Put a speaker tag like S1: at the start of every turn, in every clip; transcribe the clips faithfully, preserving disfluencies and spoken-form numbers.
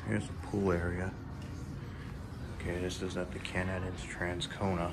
S1: Here's the pool area. Okay, this is at the Canad in Transcona.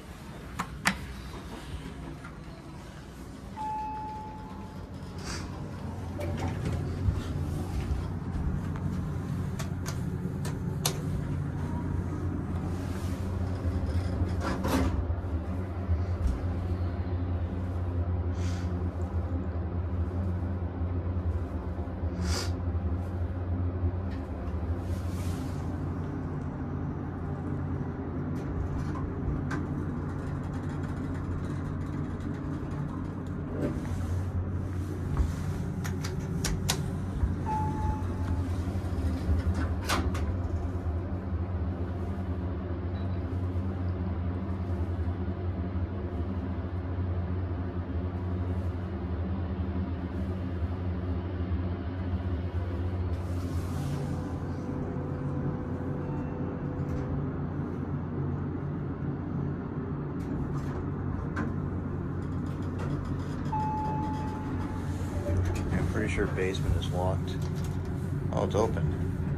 S1: Pretty sure basement is locked. Oh, it's open.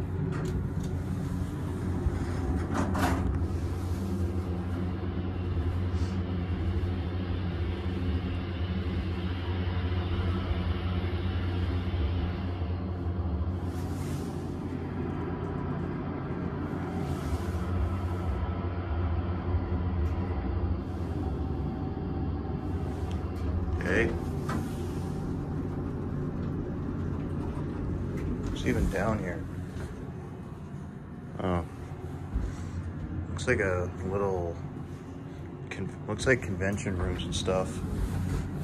S1: Okay. It's even down here. Oh, looks like a little, con looks like convention rooms and stuff.